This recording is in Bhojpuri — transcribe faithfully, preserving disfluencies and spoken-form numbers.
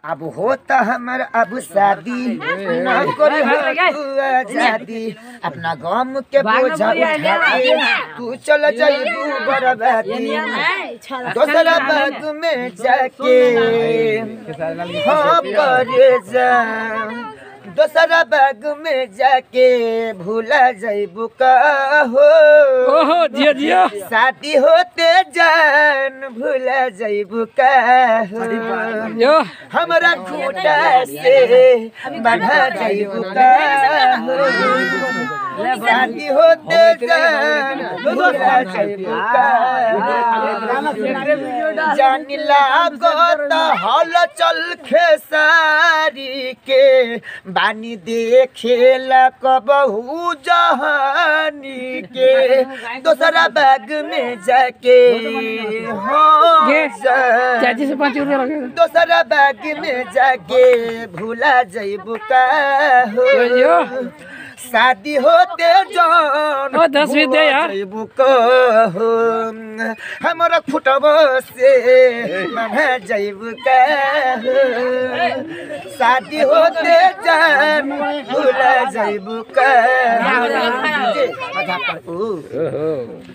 अब होता हमर अब शादी ना करी तू आजादी अपना गम के बोझा उठा के तू चल जाइबू बरबादी दूसरा बाग में जाके हाँ करे जा दूसरा बाग में जाके भूला जाइबू का हो ओहो जिया जिया शादी होते जान भूला जाइबू का हो यो हमरा खूंटा से बंधा जाइबू का हो शादी होते जान भूला जाइबू का जान लागत हल चल खेसारी के बानी देखेला कबहू जहानी के दूसरा बाग में जाके हाँ चाची से पाँच रुपया लगेगा दूसरा बाग में जाके भूला जाइबू का हो शादी होते जान ओ दस भी दे यार जाइबू का हो हमरा फुटबो से मना जाइबू का हो शादी होते जान भूला जाइबू का